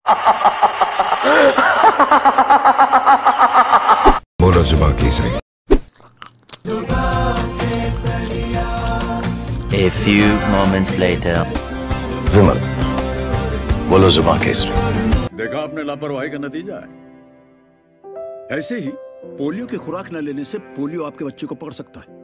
बोलो जुबान Kesari. A few moments later. विमल, बोलो जुबान केसरी। देखा आपने लापरवाही का नतीजा है। ऐसे ही पोलियो की खुराक न लेने से पोलियो आपके बच्चे को पकड़ सकता है।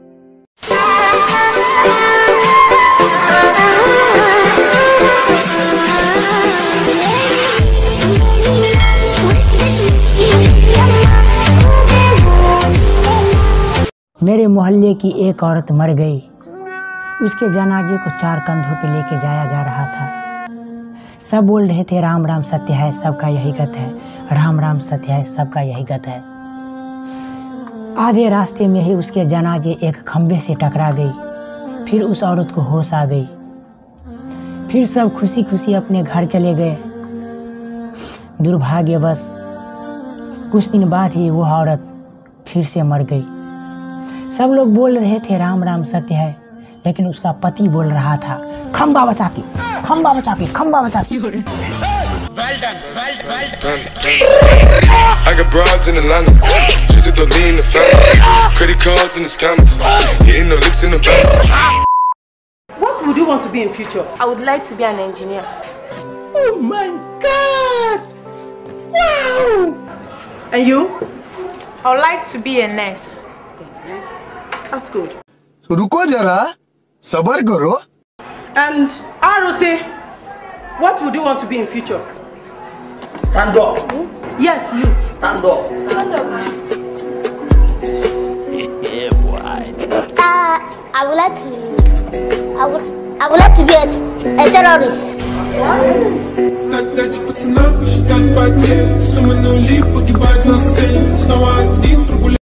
मेरे मोहल्ले की एक औरत मर गई। उसके जनाजे को 4 कंधों पे लेके जाया जा रहा था। सब बोल रहे थे राम राम सत्य है, सबका यही गत है। राम राम सत्य है, सबका यही गत है। आधे रास्ते में ही उसके जनाजे एक खंबे से टकरा गई। फिर उस औरत को होश आ गई। फिर सब खुशी खुशी अपने घर चले गए। दुर्भाग्यवश कुछ दिन बाद ही वह औरत फिर से मर गई। सब लोग बोल रहे थे राम राम सत्य है, लेकिन उसका पति बोल रहा था खंबा बचा के, खंबा बचा के, खंबा बचा के। Well done, well done. I got broads in Atlanta, just to lean in the family. Credit cards and the scammers, hitting the licks in the back. What would you want to be in future? I would like to be an engineer. Oh my God! Wow! And you? I would like to be a nurse. Yes, that's good. So रुको जरा, सबर करो. And ROC, what would you want to be in future? Stand up. Yes, you. Stand up. Stand up. Yeah, boy. I would like to be a terrorist. Пацанам посчитать потерь, суммы нули, погибать на сцене. Снова один